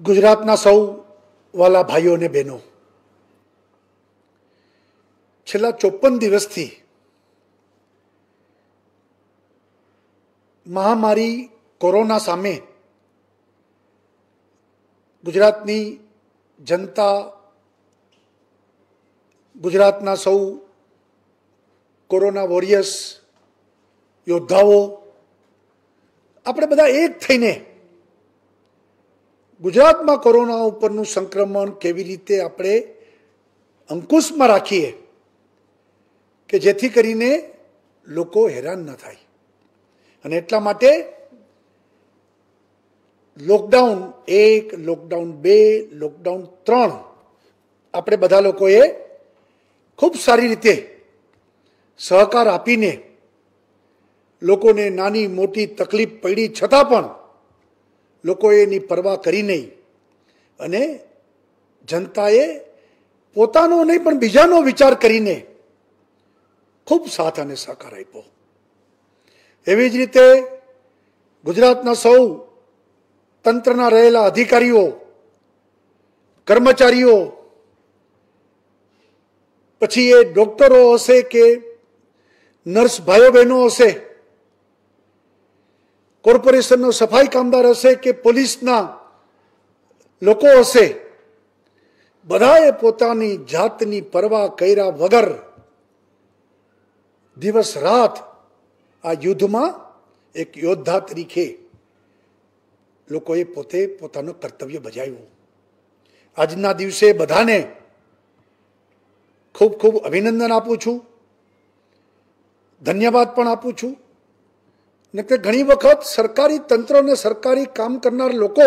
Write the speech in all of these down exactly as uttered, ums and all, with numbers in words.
ગુજરાતના સૌ વાલા ભાઈઓ અને બહેનો, છેલ્લા ચોપન દિવસથી મહામારી કોરોના સામે ગુજરાતની જનતા, ગુજરાતના સૌ કોરોના વોરિયર્સ, યોદ્ધાઓ, આપણે બધા એક થઈને ગુજરાતમાં કોરોના ઉપરનું સંક્રમણ કેવી રીતે આપણે અંકુશમાં રાખીએ કે જેથી કરીને લોકો હેરાન ન થાય. અને એટલા માટે લોકડાઉન એક, લોકડાઉન બે, લોકડાઉન ત્રણ આપણે બધા લોકોએ ખૂબ સારી રીતે સહકાર આપીને લોકોને નાની મોટી તકલીફ પડી છતાં પણ લોકોએ એની પરવા કરી નહીં અને જનતાએ પોતાનો નહીં પણ બીજાનો વિચાર કરીને ખૂબ સાથ અને સહકાર આપ્યો. એવી જ રીતે ગુજરાતના સૌ તંત્રના રહેલા અધિકારીઓ, કર્મચારીઓ, પછી એ ડોક્ટરો હશે કે નર્સ ભાઈઓ બહેનો હશે, કોર્પોરેશનનો સફાઈ કામદાર હશે કે પોલીસના લોકો હશે, બધાએ પોતાની જાતની પરવા કર્યા વગર દિવસ રાત આ યુદ્ધમાં એક યોદ્ધા તરીકે લોકોએ પોતે પોતાનું કર્તવ્ય બજાવ્યું. આજના દિવસે બધાને ખૂબ ખૂબ અભિનંદન આપું છું, ધન્યવાદ પણ આપું છું. ને કે ઘણી વખત સરકારી તંત્ર અને સરકારી કામ કરનાર લોકો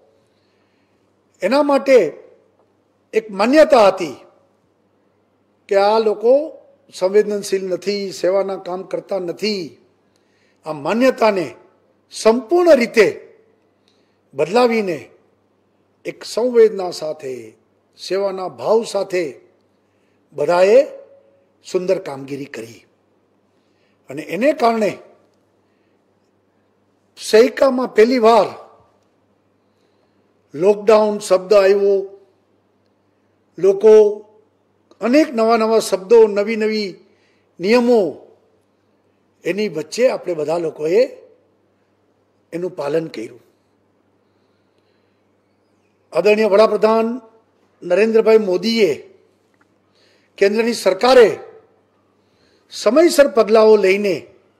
એના માટે એક માન્યતા હતી કે આ લોકો સંવેદનશીલ નથી, સેવાના કામ કરતા નથી. આ માન્યતાને સંપૂર્ણ રીતે બદલાવીને એક સંવેદના સાથે, સેવાના ભાવ સાથે બધાએ સુંદર કામગીરી કરી. અને એને કારણે સૈકામાં પહેલી વાર લોકડાઉન શબ્દ આવ્યો. લોકો અનેક નવા નવા શબ્દો, નવી નવી નિયમો, એની વચ્ચે આપણે બધા લોકોએ એનું પાલન કર્યું. આદરણીય વડાપ્રધાન નરેન્દ્રભાઈ મોદીએ, કેન્દ્રની સરકારે સમયસર પગલાઓ લઈને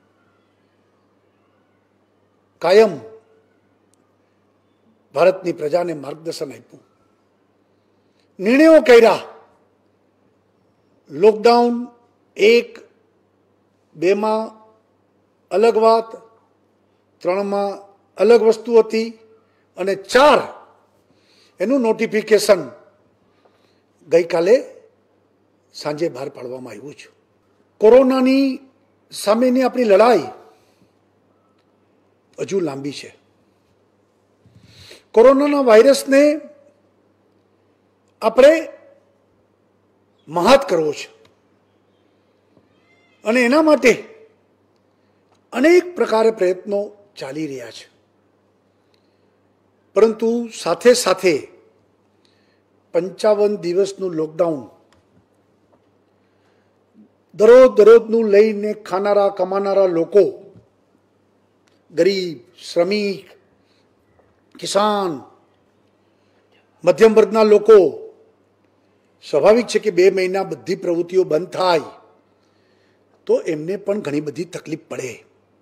કાયમ ભારતની પ્રજાને માર્ગદર્શન આપ્યું, નિર્ણયો કર્યા. લોકડાઉન એક, બેમાં અલગ વાત, ત્રણમાં અલગ વસ્તુ હતી અને ચાર એનું નોટિફિકેશન ગઈકાલે સાંજે બહાર પાડવામાં આવ્યું છે. કોરોનાની સામેની આપણી લડાઈ હજુ લાંબી છે. કોરોનાના વાયરસને આપણે મહાત કરવો છે અને એના માટે અનેક પ્રકારે પ્રયત્નો ચાલી રહ્યા છે. પરંતુ સાથે સાથે પંચાવન દિવસનું લોકડાઉન, દરરોજ દરરોજનું લઈને ખાનારા કમાનારા લોકો, ગરીબ, શ્રમિક, કિસાન, મધ્યમ વર્ગના લોકો, સ્વાભાવિક છે કે બે મહિના બધી પ્રવૃત્તિઓ બંધ થાય તો એમને પણ ઘણી બધી તકલીફ પડે.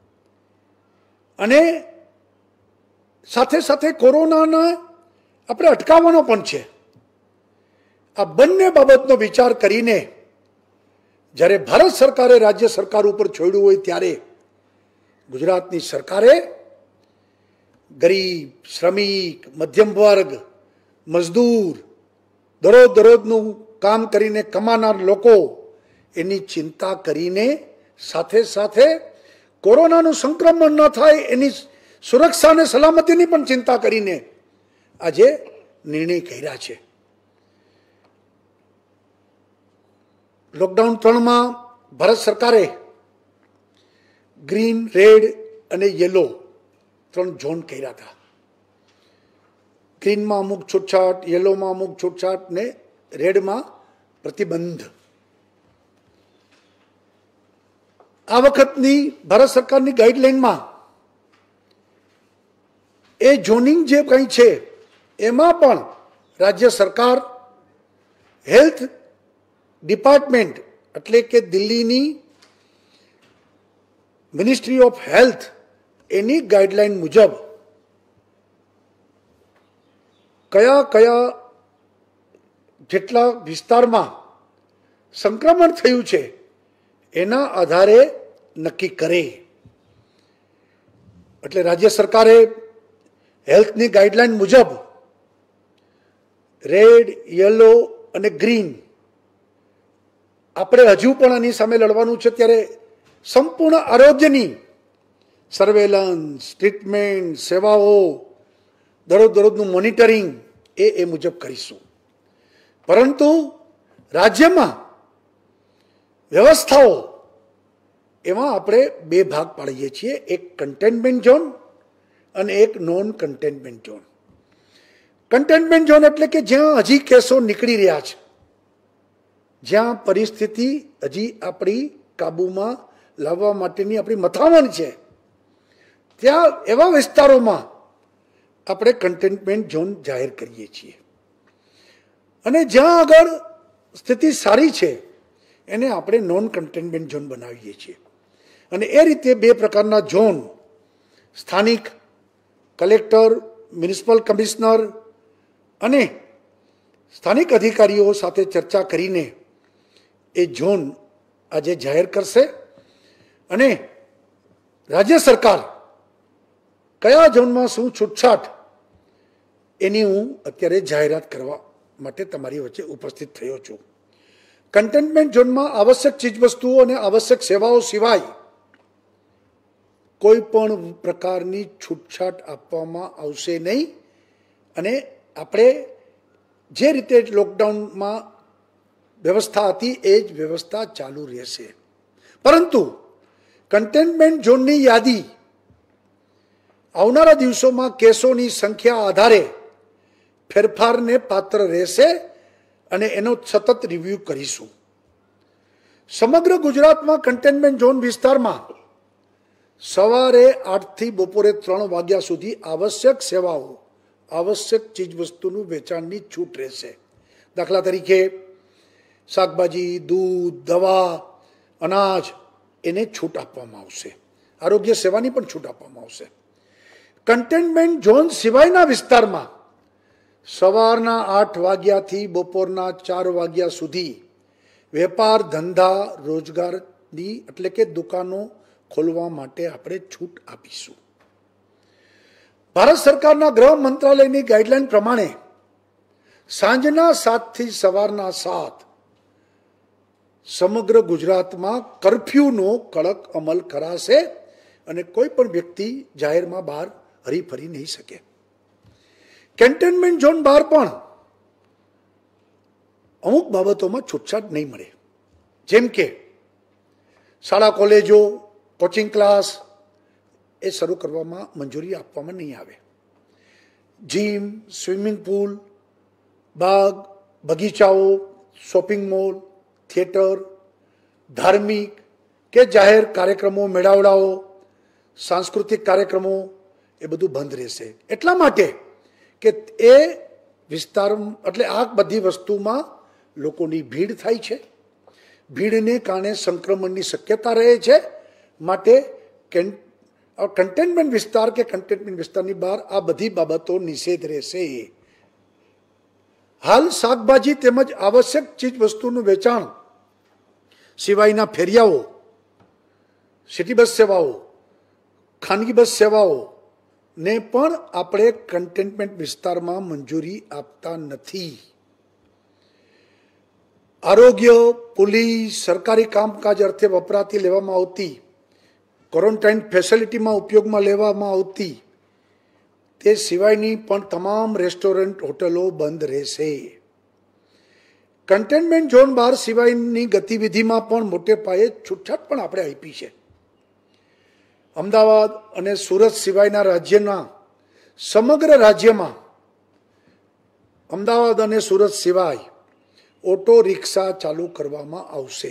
અને સાથે સાથે કોરોનાને આપણે અટકાવવાનો પણ છે. આ બંને બાબતનો વિચાર કરીને જ્યારે ભારત સરકારે રાજ્ય સરકાર ઉપર છોડ્યું હોય ત્યારે ગુજરાતની સરકારે ગરીબ, શ્રમિક, મધ્યમ વર્ગ, મજદૂર, દરરોજ દરરોજનું કામ કરીને કમાનાર લોકો, એની ચિંતા કરીને સાથે સાથે કોરોનાનું સંક્રમણ ન થાય એની સુરક્ષા અને સલામતીની પણ ચિંતા કરીને આજે નિર્ણય કર્યા છે. લોકડાઉન ત્રણમાં ભારત સરકારે ગ્રીન, રેડ અને યલો ત્રણ ઝોન કર્યા હતા. ગ્રીનમાં અમુક છૂટછાટ, યલોમાં અમુક છૂટછાટ ને રેડમાં પ્રતિબંધ. આ વખતની ભારત સરકારની ગાઈડલાઈનમાં એ ઝોનિંગ જે કંઈ છે એમાં પણ રાજ્ય સરકાર, હેલ્થ ડિપાર્ટમેન્ટ એટલે કે દિલ્હીની મિનિસ્ટ્રી ઓફ હેલ્થ એની ગાઈડલાઈન મુજબ કયા કયા જેટલા વિસ્તારમાં સંક્રમણ થયું છે એના આધારે નક્કી કરે. એટલે રાજ્ય સરકારે હેલ્થની ગાઈડલાઈન મુજબ રેડ, યલો અને ગ્રીન આપણે હજુ પણ આની સામે લડવાનું છે, ત્યારે સંપૂર્ણ આરોગ્યની સર્વેલન્સ, ટ્રીટમેન્ટ, સેવાઓ, દરરોજ દરરોજનું મોનિટરિંગ એ એ મુજબ કરીશું. પરંતુ રાજ્યમાં વ્યવસ્થાઓ એમાં આપણે બે ભાગ પાડીએ છીએ, એક કન્ટેનમેન્ટ ઝોન અને એક non containment zone. Containment zone એટલે કે જ્યાં હજી કેસો નીકળી રહ્યા છે, જ્યાં પરિસ્થિતિ હજી આપણી કાબૂમાં લાવવા માટેની આપણી મથામણ છે, ત્યાં એવા વિસ્તારોમાં આપણે કન્ટેનમેન્ટ ઝોન જાહેર કરીએ છીએ. અને જ્યાં આગળ સ્થિતિ સારી છે એને આપણે નોન કન્ટેનમેન્ટ ઝોન બનાવીએ છીએ. અને એ રીતે બે પ્રકારના ઝોન સ્થાનિક કલેક્ટર, મ્યુનિસિપલ કમિશનર અને સ્થાનિક અધિકારીઓ સાથે ચર્ચા કરીને એ ઝોન આજે જાહેર કરશે. અને રાજ્ય સરકાર કયા ઝોનમાં શું છૂટછાટ એની હું અત્યારે જાહેરાત કરવા માટે તમારી વચ્ચે ઉપસ્થિત થયો છું. કન્ટેનમેન્ટ ઝોનમાં આવશ્યક ચીજવસ્તુઓ અને આવશ્યક સેવાઓ સિવાય કોઈ પણ પ્રકારની છૂટછાટ આપવામાં આવશે નહીં. અને આપણે જે રીતે લોકડાઉનમાં વ્યવસ્થા હતી એ જ વ્યવસ્થા ચાલુ રહેશે. પરંતુ કન્ટેનમેન્ટ ઝોનની યાદી આવનારા દિવસોમાં કેસોની સંખ્યા આધારે ફેરફારને પાત્ર રહેશે અને એનો સતત રિવ્યુ કરીશું. સમગ્ર ગુજરાતમાં કન્ટેનમેન્ટ ઝોન વિસ્તારમાં સવારે આઠથી બપોરે ત્રણ વાગ્યા સુધી આવશ્યક સેવાઓ, આવશ્યક ચીજવસ્તુનું વેચાણની છૂટ રહેશે. દાખલા તરીકે શાકભાજી, દૂધ, દવા, અનાજ એને છૂટ આપવામાં આવશે. આરોગ્ય સેવાની પણ છૂટ આપવામાં આવશે. કન્ટેનમેન્ટ ઝોન સિવાયના વિસ્તારમાં સવારના આઠ વાગ્યાથી બપોરના ચાર વાગ્યા સુધી વેપાર, ધંધા, રોજગારની એટલે કે દુકાનો ખોલવા માટે આપણે છૂટ આપીશું. ભારત સરકારના ગૃહ મંત્રાલયની ગાઈડલાઈન પ્રમાણે સાંજના સાતથી સવારના સાત સમગ્ર ગુજરાતમાં કર્ફ્યુનો કડક અમલ કરાશે અને કોઈ પણ વ્યક્તિ જાહેરમાં બહાર હરીફરી નહીં શકે. કન્ટેનમેન્ટ ઝોન બહાર પણ અમુક બાબતોમાં છૂટછાટ નહીં મળે. જેમ કે શાળા, કોલેજો, કોચિંગ ક્લાસ એ શરૂ કરવામાં મંજૂરી આપવામાં નહીં આવે. જીમ, સ્વિમિંગ પુલ, બાગ, બગીચાઓ, શોપિંગ મોલ, થિયેટર, ધાર્મિક કે જાહેર કાર્યક્રમો, મેળાવડાઓ, સાંસ્કૃતિક કાર્યક્રમો એ બધું બંધ રહેશે. એટલા માટે કે એ વિસ્તાર એટલે આ બધી વસ્તુમાં લોકોની ભીડ થાય છે, ભીડને કારણે સંક્રમણની શક્યતા રહે છે. માટે કન્ટેનમેન્ટ વિસ્તાર કે કન્ટેનમેન્ટ વિસ્તારની બહાર આ બધી બાબતો નિષેધ રહેશે. હાલ શાકભાજી તેમજ આવશ્યક ચીજ વસ્તુનું વેચાણ સિવાયના ફેરિયાઓ, સિટી બસ સેવાઓ, ખાનગી બસ સેવાઓ ને પણ આપણે કન્ટેનમેન્ટ વિસ્તારમાં મંજૂરી આપતા નથી. આરોગ્ય, પોલીસ, સરકારી કામકાજ અર્થે વપરાતી લેવામાં આવતી ક્વોરન્ટાઇન ફેસિલિટીમાં ઉપયોગમાં લેવામાં આવતી તે સિવાયની પણ તમામ રેસ્ટોરન્ટ, હોટલો બંધ રહેશે. કન્ટેનમેન્ટ ઝોન બહાર સિવાયની ગતિવિધિમાં પણ મોટે પાયે છૂટછાટ પણ આપણે આપી છે. અમદાવાદ અને સુરત સિવાયના રાજ્યના સમગ્ર રાજ્યમાં અમદાવાદ અને સુરત સિવાય ઓટો રિક્ષા ચાલુ કરવામાં આવશે.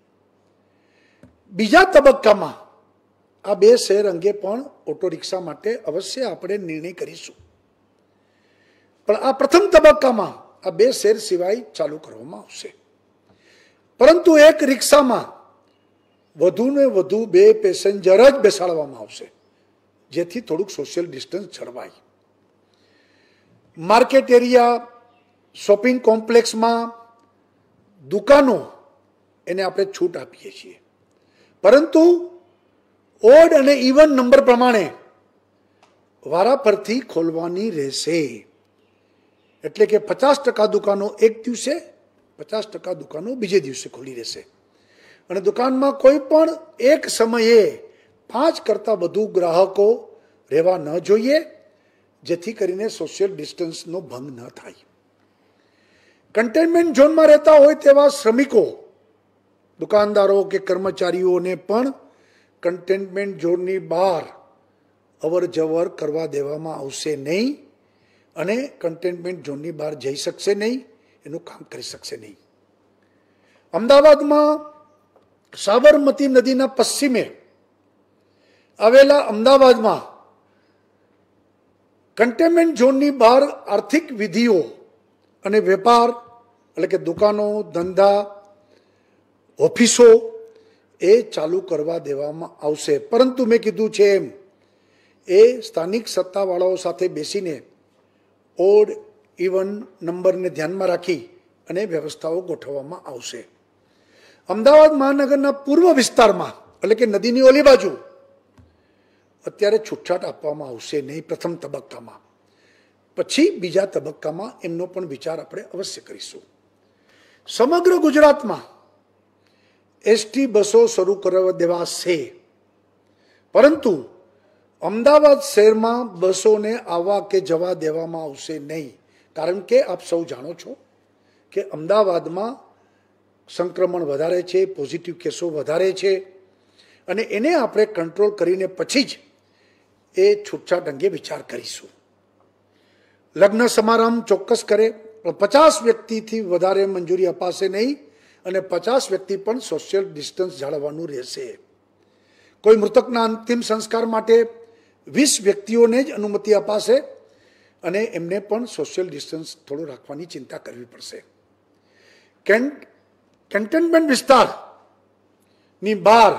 બીજા તબક્કામાં આ બે શહેર અંગે પણ ઓટો રિક્ષા માટે અવશ્ય આપણે નિર્ણય કરીશું. પણ આ પ્રથમ તબક્કામાં આ બે શહેર સિવાય ચાલુ કરવામાં આવશે. પરંતુ એક રિક્ષામાં વધુ ને વધુ બે પેસેન્જર જ બેસાડવામાં આવશે, જેથી થોડુંક સોશિયલ ડિસ્ટન્સ જળવાય. માર્કેટ એરિયા, શોપિંગ કોમ્પ્લેક્સમાં દુકાનો એને આપણે છૂટ આપીએ છીએ, પરંતુ ઓડ અને ઇવન નંબર પ્રમાણે વારાફરતી ખોલવાની રહેશે. એટલે કે પચાસ ટકા દુકાનો એક દિવસે, પચાસ ટકા દુકાનો બીજે દિવસે ખુલ્લી રહેશે. અને દુકાનમાં કોઈ પણ એક સમયે પાંચ કરતાં વધુ ગ્રાહકો રહેવા ન જોઈએ, જેથી કરીને સોશિયલ ડિસ્ટન્સનો ભંગ ન થાય. કન્ટેનમેન્ટ ઝોનમાં રહેતા હોય તેવા શ્રમિકો, દુકાનદારો કે કર્મચારીઓને પણ કન્ટેનમેન્ટ ઝોનની બહાર અવર જવર કરવા દેવામાં આવશે નહીં અને કન્ટેનમેન્ટ ઝોનની બહાર જઈ શકશે નહીં, એનું કામ કરી શકશે નહીં. અમદાવાદમાં સાબરમતી નદીના પશ્ચિમે આવેલા અમદાવાદમાં કન્ટેનમેન્ટ ઝોનની બહાર આર્થિક વિધિઓ અને વેપાર એટલે કે દુકાનો, ધંધા, ઓફિસો એ ચાલુ કરવા દેવામાં આવશે. પરંતુ મેં કીધું છે એમ એ સ્થાનિક સત્તાવાળાઓ સાથે બેસીને ઓડ ઇવન નંબરને ધ્યાનમાં રાખી અને વ્યવસ્થાઓ ગોઠવવામાં આવશે. અમદાવાદ મહાનગરના પૂર્વ વિસ્તારમાં એટલે કે નદીની ઓલી બાજુ અત્યારે છૂટછાટ આપવામાં આવશે નહીં પ્રથમ તબક્કામાં. પછી બીજા તબક્કામાં એમનો પણ વિચાર આપણે અવશ્ય કરીશું. સમગ્ર ગુજરાતમાં એસટી બસો શરૂ કરવા દેવાશે, પરંતુ અમદાવાદ શહેરમાં બસોને આવવા કે જવા દેવામાં આવશે નહીં. કારણ કે આપ સૌ જાણો છો કે અમદાવાદમાં સંક્રમણ વધારે છે, પોઝિટિવ કેસો વધારે છે, અને એને આપણે કંટ્રોલ કરીને પછી જ એ છૂટછાટ અંગે વિચાર કરીશું. લગ્ન સમારંભ ચોક્કસ કરે, પચાસ વ્યક્તિથી વધારે મંજૂરી અપાશે નહીં અને પચાસ વ્યક્તિ પણ સોશિયલ ડિસ્ટન્સ જાળવવાનું રહેશે. કોઈ મૃતકના અંતિમ સંસ્કાર માટે વીસ વ્યક્તિઓને જ અનુમતિ અપાશે અને એમને પણ સોશિયલ ડિસ્ટન્સ થોડું રાખવાની ચિંતા કરવી પડશે. કેન્ટ કેન્ટનમેન્ટ વિસ્તારની બહાર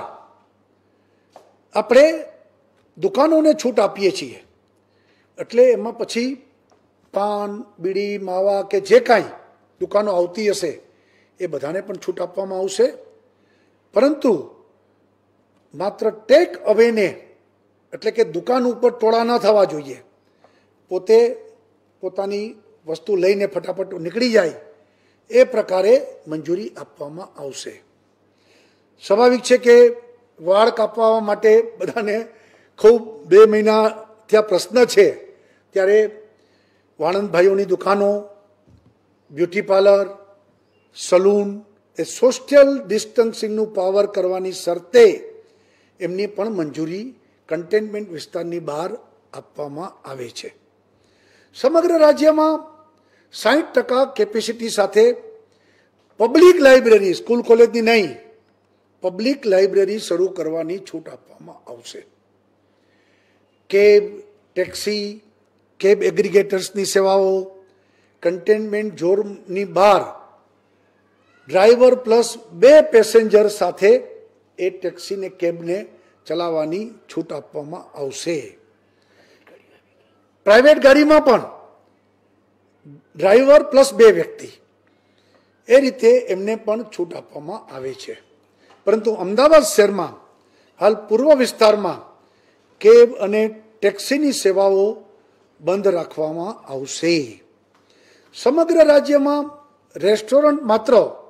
આપણે દુકાનોને છૂટ આપીએ છીએ, એટલે એમાં પછી પાન, બીડી, માવા કે જે કાંઈ દુકાનો આવતી હશે એ બધાને પણ છૂટ આપવામાં આવશે. પરંતુ માત્ર ટેક અવેને એટલે કે દુકાન ઉપર ટોળા ન થવા જોઈએ, પોતે પોતાની વસ્તુ લઈને ફટાફટ નીકળી જાય એ પ્રકારે મંજૂરી આપવામાં આવશે. સ્વાભાવિક છે કે વાળ કાપવા માટે બધાને ખૂબ બે મહિના ત્યાં પ્રશ્ન છે, ત્યારે વાણંદ ભાઈઓની દુકાનો, બ્યુટી પાર્લર, સલૂન એ સોશિયલ ડિસ્ટન્સિંગનું પાવર કરવાની શરતે એમની પણ મંજૂરી કન્ટેનમેન્ટ વિસ્તારની બહાર આપવામાં આવે છે. સમગ્ર રાજ્યમાં સાઠ ટકા કેપેસિટી સાથે પબ્લિક લાઇબ્રેરી, સ્કૂલ કોલેજની નહીં, પબ્લિક લાઇબ્રેરી શરૂ કરવાની છૂટ આપવામાં આવશે. કેબ, ટેક્સી, કેબ એગ્રીગેટર્સની સેવાઓ, કન્ટેનમેન્ટ ઝોનની બહાર ડ્રાઈવર પ્લસ બે પેસેન્જર સાથે એ ટેક્સીને કેબને ચલાવવાની છૂટ આપવામાં આવશે. પ્રાઇવેટ ગાડીમાં પણ ડ્રાઈવર પ્લસ બે વ્યક્તિ એ રીતે એમને પણ છૂટ આપવામાં આવે છે. પરંતુ અમદાવાદ શહેરમાં હાલ પૂર્વ વિસ્તારમાં કેબ અને ટેક્સીની સેવાઓ બંધ રાખવામાં આવશે. સમગ્ર રાજ્યમાં રેસ્ટોરન્ટ માત્ર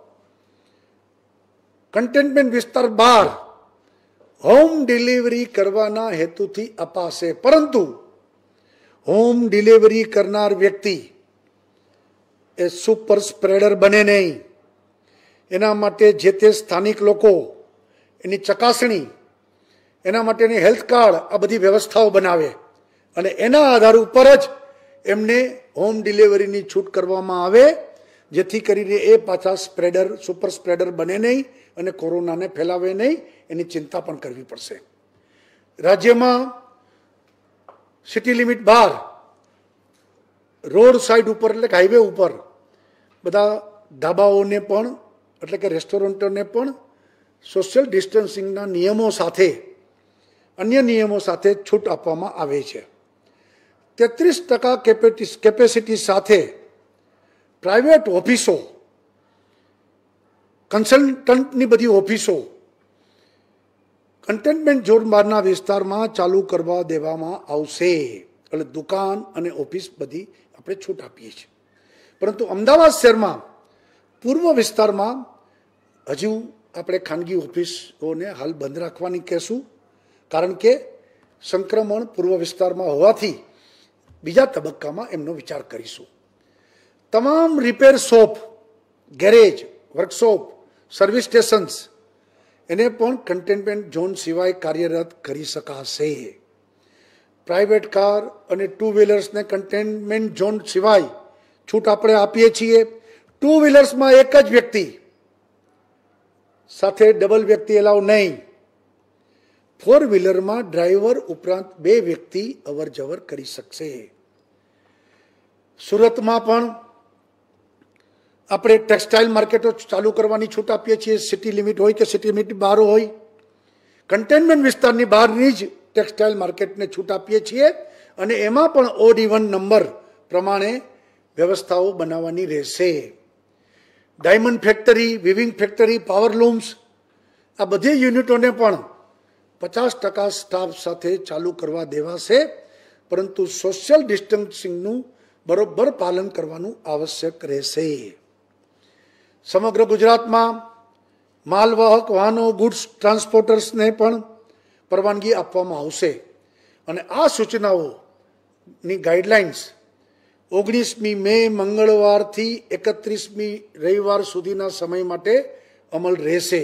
કન્ટેનમેન્ટ વિસ્તાર બહાર હોમ ડિલિવરી કરવાના હેતુથી અપાશે, પરંતુ હોમ ડિલિવરી કરનાર વ્યક્તિ એ સુપર સ્પ્રેડર બને નહીં. એના માટે જે તે સ્થાનિક લોકો એની ચકાસણી, એના માટેની હેલ્થ કાર્ડ, આ બધી વ્યવસ્થાઓ બનાવે અને એના આધાર ઉપર જ એમને હોમ ડિલિવરીની છૂટ કરવામાં આવે, જેથી કરીને એ પાછા સ્પ્રેડર સુપર સ્પ્રેડર બને નહીં અને કોરોનાને ફેલાવે નહીં, એની ચિંતા પણ કરવી પડશે. રાજ્યમાં સિટી લિમિટ બહાર રોડ સાઈડ ઉપર એટલે કે હાઈવે ઉપર બધા ધાબાઓને પણ એટલે કે રેસ્ટોરન્ટોને પણ સોશિયલ ડિસ્ટન્સિંગના નિયમો સાથે અન્ય નિયમો સાથે છૂટ આપવામાં આવે છે. તેત્રીસ ટકા કેપેસિટી સાથે પ્રાઇવેટ ઓફિસો, કન્સલ્ટન્ટની બધી ઓફિસો કન્ટેનમેન્ટ ઝોન બહારના વિસ્તારમાં ચાલુ કરવા દેવામાં આવશે. એટલે દુકાન અને ઓફિસ બધી આપણે છૂટ આપીએ છીએ. પરંતુ અમદાવાદ શહેરમાં પૂર્વ વિસ્તારમાં હજુ આપણે ખાનગી ઓફિસોને હાલ બંધ રાખવાની કહેશું, કારણ કે સંક્રમણ પૂર્વ વિસ્તારમાં હોવાથી બીજા તબક્કામાં એમનો વિચાર કરીશું. તમામ repair shop, garage, workshop, service stations એને પણ કન્ટેનમેન્ટ ઝોન સિવાય કાર્યરત કરી શકાશે. પ્રાઇવેટ કાર અને ટુ વ્હીલર્સને કન્ટેનમેન્ટ ઝોન સિવાય છૂટ આપણે આપીએ છીએ. ટુ વ્હીલર્સમાં એક જ વ્યક્તિ સાથે ડબલ વ્યક્તિ એલાવ નહીં. ફોર વ્હીલરમાં ડ્રાઈવર ઉપરાંત બે વ્યક્તિ અવર જવર કરી શકશે. સુરતમાં પણ આપણે ટેક્સટાઇલ માર્કેટો ચાલુ કરવાની છૂટ આપીએ છીએ, સિટી લિમિટ હોય કે સિટી લિમિટ બહાર હોય. કન્ટેનમેન્ટ વિસ્તારની બહારની જ ટેક્સટાઇલ માર્કેટને છૂટ આપીએ છીએ અને એમાં પણ ઓડ ઇવન નંબર પ્રમાણે વ્યવસ્થાઓ બનાવવાની રહેશે. Diamond factory, weaving factory, powerlooms આ બધી યુનિટોને પણ પચાસ ટકા સ્ટાફ સાથે ચાલુ કરવા દેવાશે, પરંતુ સોશિયલ ડિસ્ટન્સિંગનું બરોબર પાલન કરવાનું આવશ્યક રહેશે. સમગ્ર ગુજરાતમાં માલવાહક વાહનો, ગુડ્સ ટ્રાન્સપોર્ટર્સને પણ પરવાનગી આપવામાં આવશે અને આ સૂચનાઓની ગાઈડલાઇન્સ ઓગણીસમી મે મંગળવારથી એકત્રીસમી રવિવાર સુધીના સમય માટે અમલ રહેશે.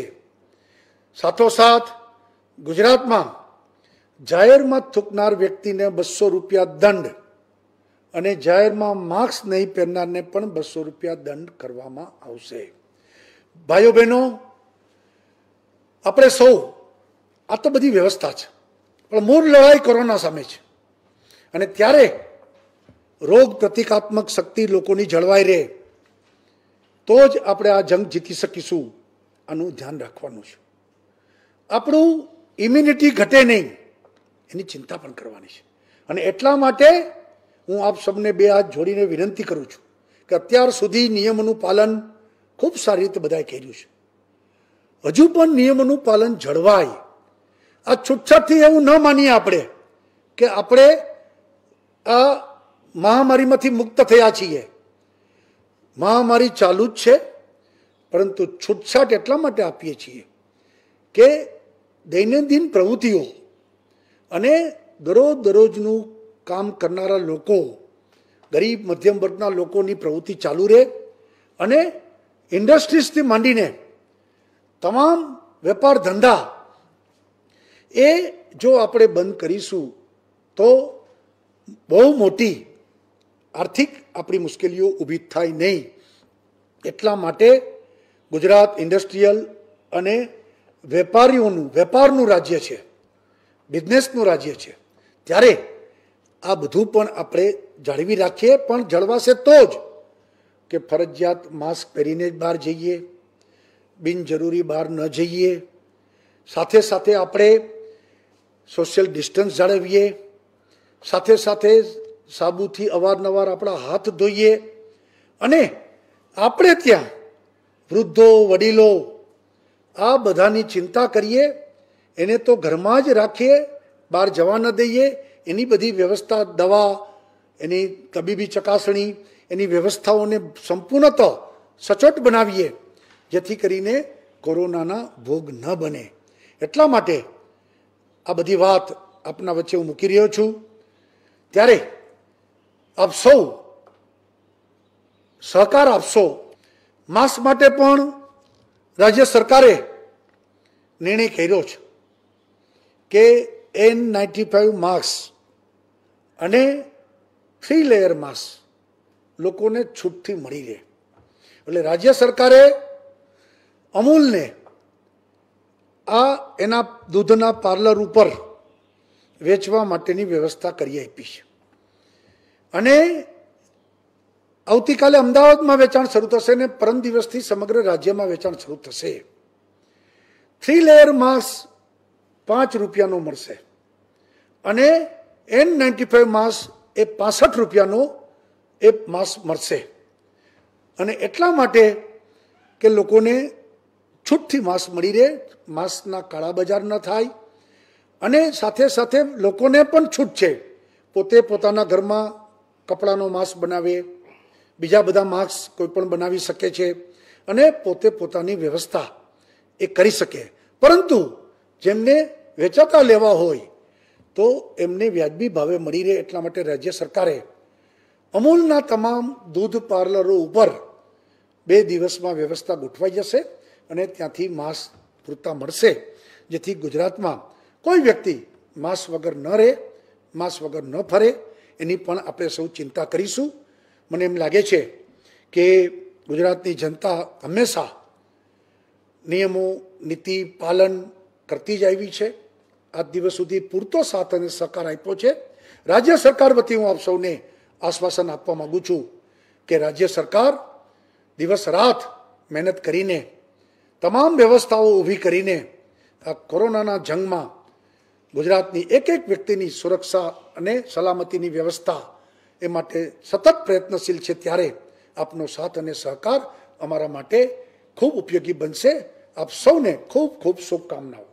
સાથોસાથ ગુજરાતમાં જાહેરમાં થૂકનાર વ્યક્તિને બસો રૂપિયા દંડ અને જાહેરમાં માસ્ક નહીં પહેરનારને પણ બસો રૂપિયા દંડ કરવામાં આવશે. ભાઈઓ બહેનો, આપણે સૌ આ તો બધી વ્યવસ્થા છે, પણ મૂળ લડાઈ કોરોના સામે છે અને ત્યારે રોગ પ્રતિકાત્મક શક્તિ લોકોની જળવાઈ રહે તો જ આપણે આ જંગ જીતી શકીશું. આનું ધ્યાન રાખવાનું છે. આપણું ઇમ્યુનિટી ઘટે નહીં એની ચિંતા પણ કરવાની છે અને એટલા માટે હું આપ સૌને બે હાથ જોડીને વિનંતી કરું છું કે અત્યાર સુધી નિયમોનું પાલન ખૂબ સારી રીતે બધાએ કર્યું છે. હજુ પણ નિયમોનું પાલન જળવાય. આ છૂટછાટથી એવું ન માનીએ આપણે કે આપણે આ મહામારીમાંથી મુક્ત થયા છીએ. મહામારી ચાલુ જ છે, પરંતુ છૂટછાટ એટલા માટે આપીએ છીએ કે દૈનંદિન પ્રવૃત્તિઓ અને દરરોજ દરરોજનું કામ કરનારા લોકો, ગરીબ મધ્યમ વર્ગના લોકોની પ્રવૃત્તિ ચાલુ રહે અને ઇન્ડસ્ટ્રીઝથી માંડીને તમામ વેપાર ધંધા એ જો આપણે બંધ કરીશું તો બહુ મોટી આર્થિક આપણી મુશ્કેલીઓ ઊભી થાય નહીં. એટલા માટે ગુજરાત ઇન્ડસ્ટ્રીયલ અને વેપારીઓનું વેપારનું રાજ્ય છે, બિઝનેસનું રાજ્ય છે, ત્યારે આ બધું પણ આપણે જાળવી રાખીએ. પણ જળવાશે તો જ કે ફરજિયાત માસ્ક પહેરીને જ બહાર જઈએ, બિનજરૂરી બહાર ન જઈએ, સાથે સાથે આપણે સોશિયલ ડિસ્ટન્સ જાળવીએ, સાથે સાથે સાબુથી અવારનવાર આપણા હાથ ધોઈએ અને આપણે ત્યાં વૃદ્ધો, વડીલો આ બધાની ચિંતા કરીએ. એને તો ઘરમાં જ રાખીએ, બહાર જવા ન દઈએ. એની બધી વ્યવસ્થા, દવા, એની તબીબી ચકાસણી, એની વ્યવસ્થાઓને સંપૂર્ણત સચોટ બનાવીએ જેથી કરીને કોરોનાના ભોગ ન બને. એટલા માટે આ બધી વાત આપના વચ્ચે હું મૂકી રહ્યો છું. ત્યારે આપ સૌ સહકાર આપશો. માસ્ક માટે પણ રાજ્ય સરકારે નિર્ણય કર્યો છે કે એન નાઇન્ટી ફાઇવ માસ્ક અને થ્રી લેયર માસ્ક લોકોને છૂટથી મળી રહે. એટલે રાજ્ય સરકારે અમૂલને આ એના દૂધના પાર્લર ઉપર વેચવા માટેની વ્યવસ્થા કરી આપી છે. અને આવતીકાલે અમદાવાદમાં વેચાણ શરૂ થશે ને પરમ દિવસથી સમગ્ર રાજ્યમાં વેચાણ શરૂ થશે. થ્રી લેયર માસ્ક પાંચ રૂપિયાનો મળશે અને એન નાઇન્ટી ફાઈવ માસ્ક એ પાસઠ રૂપિયાનો એ માસ્ક મળશે. અને એટલા માટે કે લોકોને છૂટથી માસ્ક મળી રહે, માસ્કના કાળા બજાર ન થાય. અને સાથે સાથે લોકોને પણ છૂટ છે, પોતે પોતાના ઘરમાં કપડાનો માસ્ક બનાવે, બીજા બધા માસ્ક કોઈ પણ બનાવી શકે છે અને પોતે પોતાની વ્યવસ્થા એ કરી શકે. પરંતુ જેમને વેચાતા લેવા હોય તો એમને વ્યાજબી ભાવે મળી રહે એટલા માટે રાજ્ય સરકારે અમૂલના તમામ દૂધ પાર્લરો ઉપર બે દિવસમાં વ્યવસ્થા ગોઠવાઈ જશે અને ત્યાંથી માસ્ક પૂરતા મળશે, જેથી ગુજરાતમાં કોઈ વ્યક્તિ માસ્ક વગર ન રહે, માસ્ક વગર ન ફરે. એની પણ આપણે સૌ ચિંતા કરીશું. મને એમ લાગે છે કે ગુજરાતની જનતા હંમેશા નિયમો નીતિ પાલન કરતી જ આવી છે. આજ દિવસ સુધી પૂરતો સાથ અને સહકાર આપ્યો છે. રાજ્ય સરકાર વતી હું આપ સૌને આશ્વાસન આપવા માગું છું કે રાજ્ય સરકાર દિવસ રાત મહેનત કરીને તમામ વ્યવસ્થાઓ ઊભી કરીને આ કોરોનાના જંગમાં ગુજરાતની એક એક વ્યક્તિની સુરક્ષા અને સલામતીની વ્યવસ્થા એ માટે સતત પ્રયત્નશીલ છે. ત્યારે આપનો સાથ અને સહકાર અમારા માટે ખૂબ ઉપયોગી બનશે. આપ સૌને ખૂબ ખૂબ શુભકામનાઓ.